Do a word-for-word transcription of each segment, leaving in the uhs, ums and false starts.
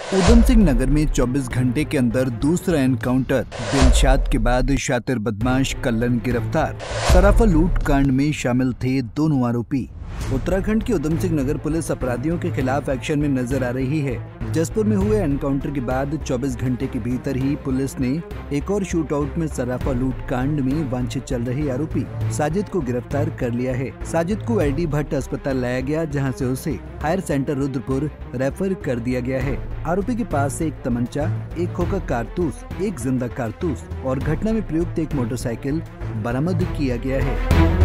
उधम सिंह नगर में चौबीस घंटे के अंदर दूसरा एनकाउंटर। दिलशाद के बाद शातिर बदमाश कल्लन गिरफ्तार। सराफा लूट कांड में शामिल थे दोनों आरोपी। उत्तराखंड की उधम सिंह नगर पुलिस अपराधियों के खिलाफ एक्शन में नजर आ रही है। जसपुर में हुए एनकाउंटर के बाद चौबीस घंटे के भीतर ही पुलिस ने एक और शूट आउट में सराफा लूट कांड में वांछित चल रहे आरोपी साजिद को गिरफ्तार कर लिया है। साजिद को एलडी भट्ट अस्पताल लाया गया, जहां से उसे हायर सेंटर रुद्रपुर रेफर कर दिया गया है। आरोपी के पास से एक तमंचा, एक खोखा कारतूस, एक जिंदा कारतूस और घटना में प्रयुक्त एक मोटरसाइकिल बरामद किया गया है।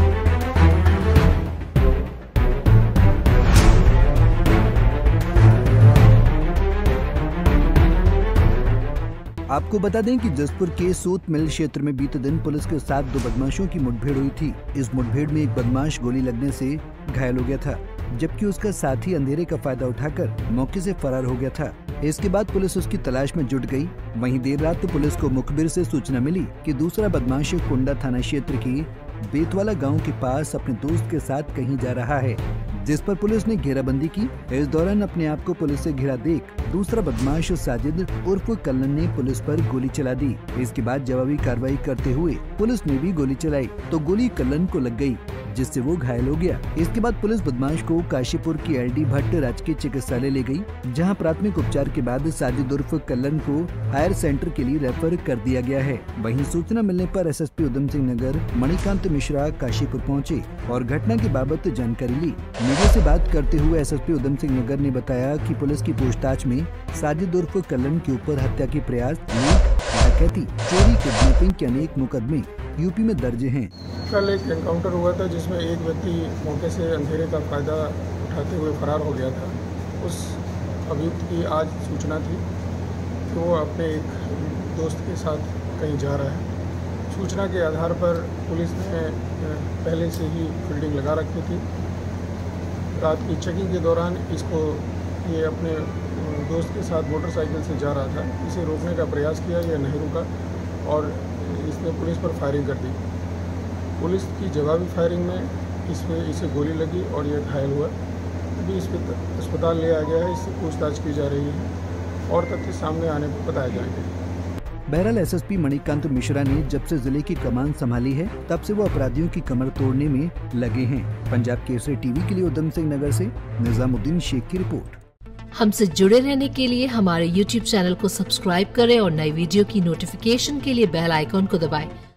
आपको बता दें कि जसपुर के सूत मिल क्षेत्र में बीते दिन पुलिस के साथ दो बदमाशों की मुठभेड़ हुई थी। इस मुठभेड़ में एक बदमाश गोली लगने से घायल हो गया था, जबकि उसका साथी अंधेरे का फायदा उठाकर मौके से फरार हो गया था। इसके बाद पुलिस उसकी तलाश में जुट गई। वहीं देर रात तो पुलिस को मुखबिर से सूचना मिली कि दूसरा बदमाश कुंडा थाना क्षेत्र की बेतवाला गांव के पास अपने दोस्त के साथ कहीं जा रहा है, जिस पर पुलिस ने घेराबंदी की। इस दौरान अपने आप को पुलिस से घिरा देख दूसरा बदमाश साजिद उर्फ कल्लन ने पुलिस पर गोली चला दी। इसके बाद जवाबी कार्रवाई करते हुए पुलिस ने भी गोली चलाई तो गोली कल्लन को लग गई, जिससे वो घायल हो गया। इसके बाद पुलिस बदमाश को काशीपुर की एलडी भट्ट राजकीय चिकित्सालय ले गई, जहां प्राथमिक उपचार के बाद साजिद उर्फ कल्लन को हायर सेंटर के लिए रेफर कर दिया गया है। वहीं सूचना मिलने पर एसएसपी उधम सिंह नगर मणिकांत मिश्रा काशीपुर पहुंचे और घटना की बाबत जानकारी ली। मीडिया से बात करते हुए एसएसपी उधम सिंह नगर ने बताया कि पुलिस की पूछताछ में साजिद उर्फ कल्लन के ऊपर हत्या के प्रयास, लूट, डकैती, चोरी, किडनैपिंग के अनेक मुकदमे यूपी में दर्ज हैं। कल एक एनकाउंटर हुआ था जिसमें एक व्यक्ति मौके से अंधेरे का फायदा उठाते हुए फरार हो गया था। उस अभियुक्त की आज सूचना थी कि वो अपने एक दोस्त के साथ कहीं जा रहा है। सूचना के आधार पर पुलिस ने पहले से ही फील्डिंग लगा रखी थी। रात की चेकिंग के दौरान इसको ये अपने दोस्त के साथ मोटरसाइकिल से जा रहा था। इसे रोकने का प्रयास किया, यह नहीं रुका और इसने पुलिस पर फायरिंग कर दी। पुलिस की जवाबी फायरिंग में इसमें इसे गोली लगी और यह घायल हुआ। अभी इस पर अस्पताल ले आया गया है, इससे पूछताछ की जा रही है और तथ्य सामने आने पर बताए जाएंगे। बहरहाल एसएसपी मणिकांत मिश्रा ने जब से जिले की कमान संभाली है, तब से वो अपराधियों की कमर तोड़ने में लगे हैं। पंजाब केसरी टीवी के लिए उधम सिंह नगर से निजामुद्दीन शेख की रिपोर्ट। हमसे जुड़े रहने के लिए हमारे यूट्यूब चैनल को सब्सक्राइब करें और नई वीडियो की नोटिफिकेशन के लिए बेल आइकॉन को दबाएं।